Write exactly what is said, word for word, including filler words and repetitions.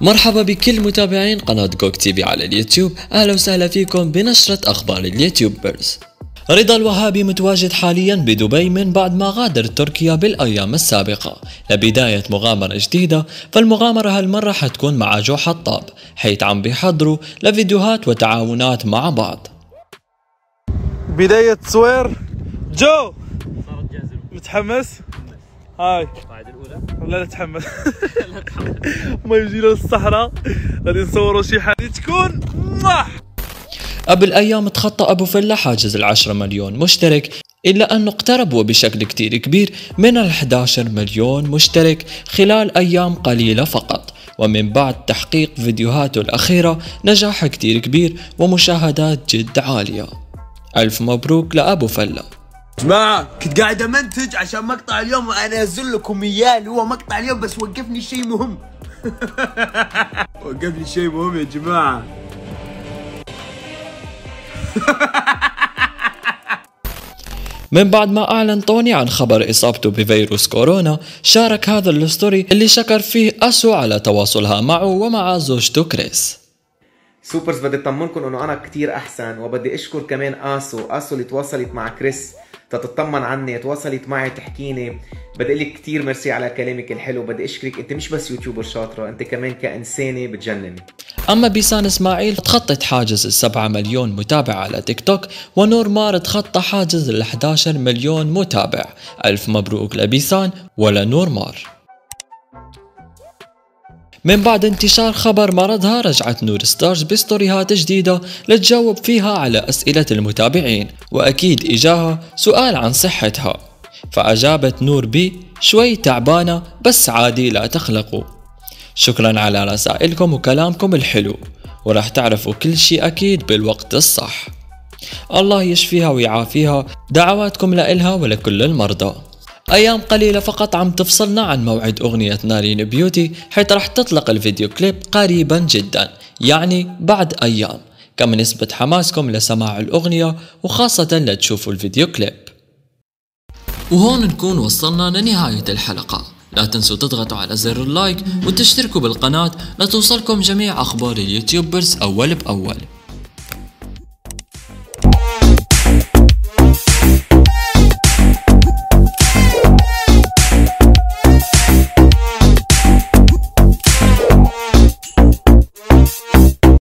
مرحبا بكل متابعين قناة جوك تي في على اليوتيوب، أهلا وسهلا فيكم بنشرة أخبار اليوتيوبرز. رضا الوهابي متواجد حاليا بدبي من بعد ما غادر تركيا بالأيام السابقة لبداية مغامرة جديدة، فالمغامرة هالمرة حتكون مع جو حطاب، حيث عم بيحضروا لفيديوهات وتعاونات مع بعض. بداية تصوير جو، متحمس؟ هاي القاعدة الأولى؟ لا لا تحمس. ما يجينا للصحراء غادي نصوروا شي حاجة تكون مح. قبل أيام تخطى أبو فلة حاجز العشرة مليون مشترك، إلا أنه اقترب وبشكل كتير كبير من الأحد عشر مليون مشترك خلال أيام قليلة فقط، ومن بعد تحقيق فيديوهاته الأخيرة نجاح كتير كبير ومشاهدات جد عالية. ألف مبروك لأبو فلة. جماعة كنت قاعد امنتج عشان مقطع اليوم وانا انزل لكم اياه اللي هو مقطع اليوم، بس وقفني شيء مهم. وقفني شيء مهم يا جماعة. من بعد ما أعلن طوني عن خبر إصابته بفيروس كورونا، شارك هذا الستوري اللي شكر فيه أسو على تواصلها معه ومع زوجته كريس. سوبرز، بدي اطمنكم انه انا كتير احسن، وبدي اشكر كمان اسو اسو اللي تواصلت مع كريس تتطمن عني، تواصلت معي تحكيني. بدي لك كتير ميرسي على كلامك الحلو، بدي اشكرك، انت مش بس يوتيوبر شاطره، انت كمان كانسانه بتجنني. اما بيسان اسماعيل تخطت حاجز السبعة مليون متابع على تيك توك، ونور مار تخطى حاجز الأحد عشر مليون متابع. ألف مبروك لبيسان ولنور مار. من بعد انتشار خبر مرضها، رجعت نور ستارز بستوريهات جديدة لتجاوب فيها على أسئلة المتابعين، وأكيد إجاها سؤال عن صحتها، فأجابت نور بي شوي تعبانة بس عادي لا تقلقوا. شكرا على رسائلكم وكلامكم الحلو، وراح تعرفوا كل شي أكيد بالوقت الصح. الله يشفيها ويعافيها، دعواتكم لإلها ولكل المرضى. أيام قليلة فقط عم تفصلنا عن موعد أغنية نارين بيوتي، حيث رح تطلق الفيديو كليب قريبا جدا، يعني بعد أيام. كم نسبة حماسكم لسماع الأغنية وخاصة لتشوفوا الفيديو كليب. وهون نكون وصلنا لنهاية الحلقة، لا تنسوا تضغطوا على زر اللايك وتشتركوا بالقناة لتوصلكم جميع أخبار اليوتيوبرز أول بأول.